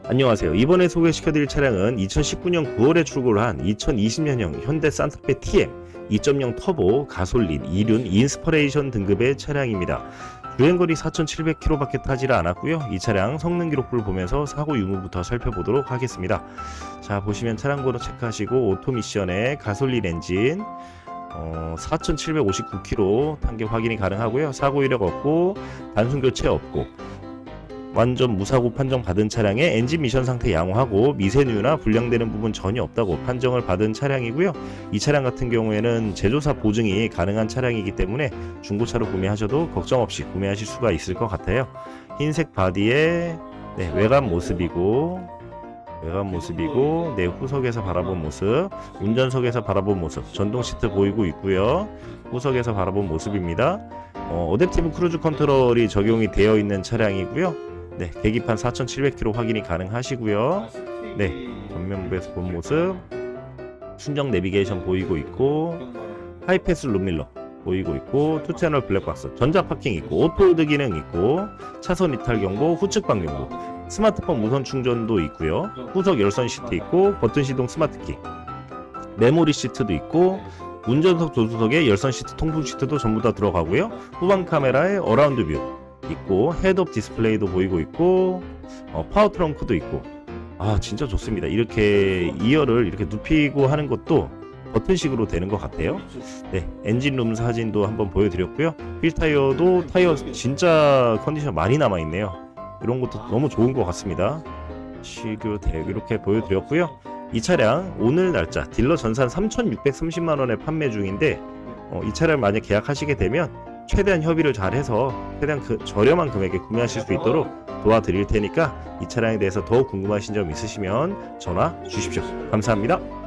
안녕하세요. 이번에 소개시켜드릴 차량은 2019년 9월에 출고를 한 2020년형 현대 산타페 TM 2.0 터보 가솔린 2륜 인스퍼레이션 등급의 차량입니다. 주행거리 4,700km 밖에 타지를 않았고요. 이 차량 성능 기록부를 보면서 사고 유무부터 살펴보도록 하겠습니다. 자, 보시면 차량 번호 체크하시고 오토미션의 가솔린 엔진 4,759km 탄 게 확인이 가능하고요. 사고 이력 없고 단순 교체 없고 완전 무사고 판정 받은 차량의 엔진 미션 상태 양호하고 미세누유나 불량되는 부분 전혀 없다고 판정을 받은 차량이고요. 이 차량 같은 경우에는 제조사 보증이 가능한 차량이기 때문에 중고차로 구매하셔도 걱정 없이 구매하실 수가 있을 것 같아요. 흰색 바디의 외관 모습이고 후석에서 바라본 모습, 운전석에서 바라본 모습, 전동 시트 보이고 있고요. 후석에서 바라본 모습입니다. 어댑티브 크루즈 컨트롤이 적용이 되어 있는 차량이고요. 계기판 4,700km 확인이 가능하시고요. 전면부에서 본 모습, 순정 내비게이션 보이고 있고, 하이패스 룸밀러 보이고 있고, 투채널 블랙박스, 전자 파킹 있고, 오토홀드 기능 있고, 차선 이탈 경보, 후측 방경보, 스마트폰 무선 충전도 있고요. 후석 열선 시트 있고, 버튼 시동 스마트키, 메모리 시트도 있고, 운전석 조수석에 열선 시트 통풍 시트도 전부 다 들어가고요. 후방 카메라에 어라운드 뷰 있고, 헤드업 디스플레이도 보이고 있고, 파워 트렁크도 있고, 진짜 좋습니다. 이렇게 2열을 이렇게 눕히고 하는 것도 버튼식으로 되는 것 같아요. 엔진룸 사진도 한번 보여드렸고요. 휠 타이어도 타이어 진짜 컨디션 많이 남아있네요. 이런 것도 너무 좋은 것 같습니다. 이렇게 보여드렸고요. 이 차량 오늘 날짜 딜러 전산 3,630만원에 판매 중인데, 이 차량 만약 계약하시게 되면 최대한 협의를 잘 해서 최대한 저렴한 금액에 구매하실 수 있도록 도와드릴 테니까 이 차량에 대해서 더 궁금하신 점 있으시면 전화 주십시오. 감사합니다.